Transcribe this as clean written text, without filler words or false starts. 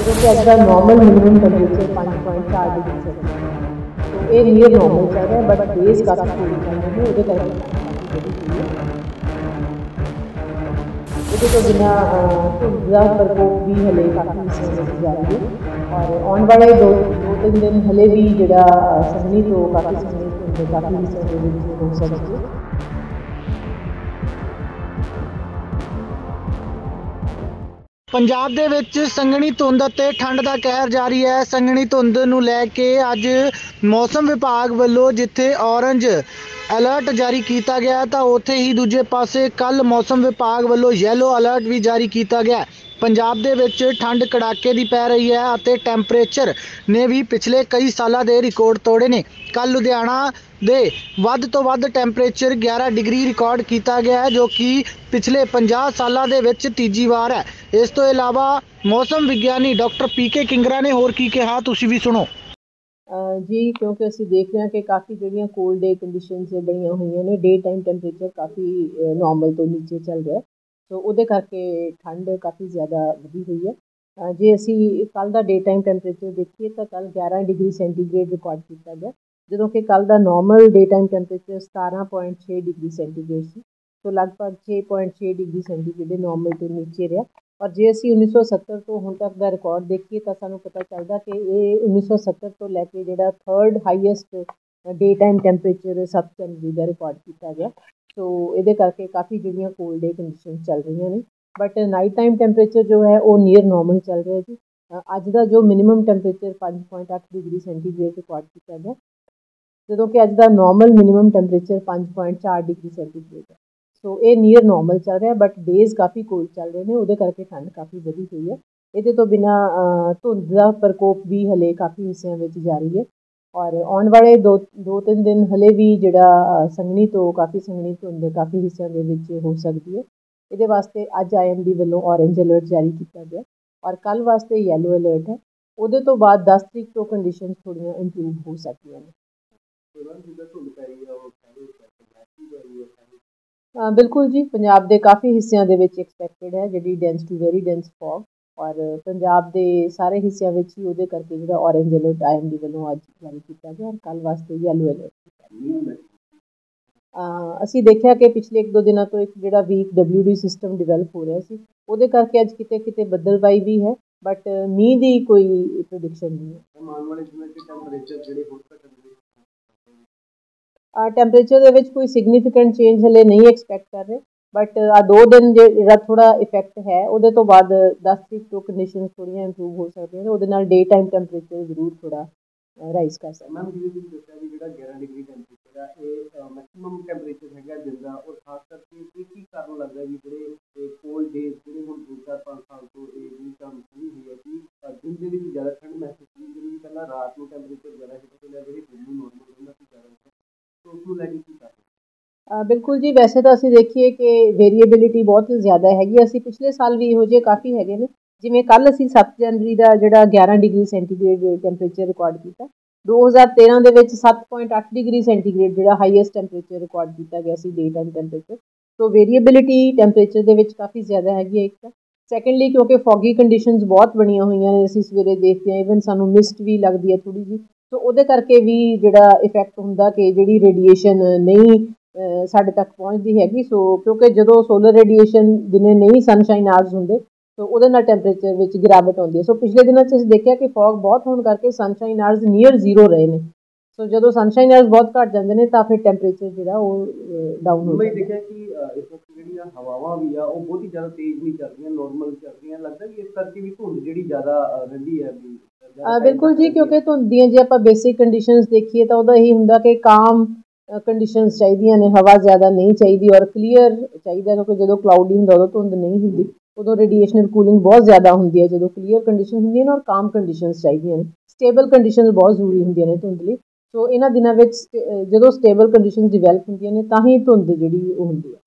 जो कि अज का normal minimum temperature 5.4 degree Celsius तो ये नीयर नॉर्मल चल रहा है बट डेज काफ़ी कूल चल रहे हैं वो करके ये तो बिना धुंध का प्रकोप भी हले काफ़ी हिस्से जारी है और आने वाले दो तीन दिन हले भी जोड़ा संघनी तो काफ़ी संघनी धुंध काफ़ी हिस्से हो सकती है। ਪੰਜਾਬ ਦੇ ਵਿੱਚ ਸੰਘਣੀ ਧੁੰਦ ਅਤੇ ਠੰਡ ਦਾ ਕਹਿਰ ਜਾਰੀ ਹੈ। ਸੰਘਣੀ ਧੁੰਦ ਨੂੰ ਲੈ ਕੇ ਅੱਜ ਮੌਸਮ ਵਿਭਾਗ ਵੱਲੋਂ ਜਿੱਥੇ ਔਰੰਜ ਅਲਰਟ ਜਾਰੀ ਕੀਤਾ ਗਿਆ ਤਾਂ ਉੱਥੇ ਹੀ ਦੂਜੇ ਪਾਸੇ ਕੱਲ ਮੌਸਮ ਵਿਭਾਗ ਵੱਲੋਂ ਯੈਲੋ ਅਲਰਟ ਵੀ ਜਾਰੀ ਕੀਤਾ ਗਿਆ। ਪੰਜਾਬ ਦੇ ਵਿੱਚ ਠੰਡ ਕੜਾਕੇ ਦੀ ਪੈ ਰਹੀ ਹੈ ਅਤੇ ਟੈਂਪਰੇਚਰ ਨੇ ਵੀ ਪਿਛਲੇ ਕਈ ਸਾਲਾਂ ਦੇ ਰਿਕਾਰਡ ਤੋੜੇ ਨੇ। ਕੱਲ ਲੁਧਿਆਣਾ ਦੇ ਵੱਧ ਤੋਂ ਵੱਧ ਟੈਂਪਰੇਚਰ 11 ਡਿਗਰੀ ਰਿਕਾਰਡ ਕੀਤਾ ਗਿਆ ਹੈ ਜੋ ਕਿ ਪਿਛਲੇ 50 ਸਾਲਾਂ ਦੇ ਵਿੱਚ ਤੀਜੀ ਵਾਰ ਹੈ। ਇਸ ਤੋਂ ਇਲਾਵਾ मौसम विज्ञानी डॉक्टर पीके किंगरा ने होर की कहा तुसी भी सुनो। जी क्योंकि असी देख रहे हैं कि काफ़ी जड़ियाँ कोल्ड डे कंडीशनस बनिया हुई ने डे टाइम टैंपरेचर काफ़ी नॉर्मल तो नीचे चल रहा है तो वो करके ठंड काफ़ी ज़्यादा वधी हुई है। जे असी कल का डे टाइम टैंपरेचर देखिए तो कल 11 डिग्री सेंटीग्रेड रिकॉर्ड किया गया जो कि कल का normal day time temperature 17.6 degree centigrade से तो लगभग 6.6 डिग्री सेंटीग्रेड नॉर्मल तो नीचे रहा। और जे असी 1970 तो हुण तक का रिकॉर्ड देखिए तो सानूं पता चलता कि ये 1970 तो लैके जिहड़ा third highest day time temperature 7 जनवरी का रिकॉर्ड किया गया तो ये करके काफ़ी जिहड़ियां कोल्ड डे कंडीशन चल रही ने बट नाइट टाइम टैंपरेचर जो है वो नियर नॉर्मल चल रहा है जी। अज का जो minimum temperature 5.8 degree centigrade record किया गया जो कि अज का normal minimum temperature 5.4 degree centigrade है सो ये नीयर नॉर्मल चल रहा है बट डेज काफ़ी कोल्ड चल रहे हैं वो करके ठंड काफ़ी वधी हुई है। ये तो बिना धुंध का प्रकोप भी हले काफ़ी हिस्सों में जारी है और आने वाले दो तीन दिन हले भी जोड़ा संघनी तो काफ़ी संघनी धुंध काफ़ी हिस्सों में हो सकती है। ये वास्ते अज IMD वालों ऑरेंज अलर्ट जारी किया गया और कल वास्ते येलो अलर्ट है वो तो बाद 10 तरीक तो कंडीशन थोड़ियां इंप्रूव हो सकती हैं। बिल्कुल जी पंजाब के काफ़ी हिस्सों के एक्सपैक्टेड है जी dense to very dense fog और पंजाब के सारे हिस्सों में ही वो करके जो ऑरेंज अलर्ट IMD वालों अज जारी किया गया और कल वास्ते येलो अलर्ट। असी देखा कि पिछले एक दो दिनों तो एक जो वीक WD सिस्टम डिवेलप हो रहा है वो करके अज किते किते बदलबाई भी है बट मीह की कोई प्रोडिक्शन नहीं है। टैंपरेचर के कोई सिग्निफिकेंट चेंज हले नहीं एक्सपैक्ट कर रहे बट आ 2 दिन जो थोड़ा इफैक्ट है वो तो बाद 10 तरीक तो कंडीशन थोड़ियां इंप्रूव हो सकती हैं वो डे टाइम टैंपरेचर जरूर थोड़ा राइज कर सकते हैं। मैक्सिमम टैंपरेचर है दिन का और खास करके की कारण लगता है जो कोल्ड डेज जो हम 2-4-5 साल तो शुरू हुई है कि दिन के ज़्यादा ठंड महसूस हुई पहला रात में टैंपरेचर ज़्यादा दिन नॉर्मल तो उसको लैके की कारण। बिल्कुल जी वैसे तो असी देखिए कि वेरीएबिलिटी बहुत ज़्यादा हैगी असी पिछले साल भी इहो काफ़ी है ने जिमें कल असी 7 जनवरी का जोड़ा 11 डिग्री सेंटीग्रेड टैंपरेचर रिकॉर्ड किया 2013 के 7.8 डिग्री सेंटीग्रेड जो हाईएस्ट टैंपरेचर रिकॉर्ड किया गया डे टाइम टैंपरेचर तो वेरीएबिलिटी टैंपरेचर के काफ़ी ज़्यादा हैगी एक तो सैकेंडली क्योंकि फॉगी कंडीशनस बहुत बनिया हुई ने असी सवेरे देखते हैं ईवन सानू मिस्ट भी लगती है थोड़ी जी तो वो करके भी जोड़ा इफैक्ट होंदा कि जी रेडिएशन नहीं साढ़े तक पहुँचती हैगी सो क्योंकि जो सोलर रेडिएशन दिने नहीं सनशाइन आवर्स होंगे तो वो टैंपरेचर में गिरावट आती है सो पिछले दिनों देखा कि फॉग बहुत होने करके सनशाइन आवर्स नियर जीरो रहे हैं सो जो सनशाइन आवर्स बहुत घट जाते हैं तो फिर टैंपरेचर जो डाउन हो देखा कि इस वक्त हवावां भी आ बहुत ही ज़्यादा तेज नहीं चल रही नॉर्मल चल रही लगता कि इस करके भी धुंध जी ज़्यादा रही है। बिल्कुल जी क्योंकि धुंध दी जे आप बेसिक कंडीशनस देखिए तो यही होंगे कि काम कंडीशनस चाहिए ने हवा ज़्यादा नहीं चाहिए और क्लीयर चाहिए क्योंकि जो क्लाउडी होंगे उदों धुंध नहीं होंगी उदों रेडिएशनल कूलिंग बहुत ज़्यादा होंगी है जो क्लीयर कंडीशन होंगे और काम कंडीशनस चाहिए स्टेबल कंडीशन बहुत जरूरी होंगे ने धुंध लई सो इन्हां दिनां विच जो स्टेबल कंडीशन डिवेलप होंगे ने तां ही धुंध जिहड़ी होंदी है।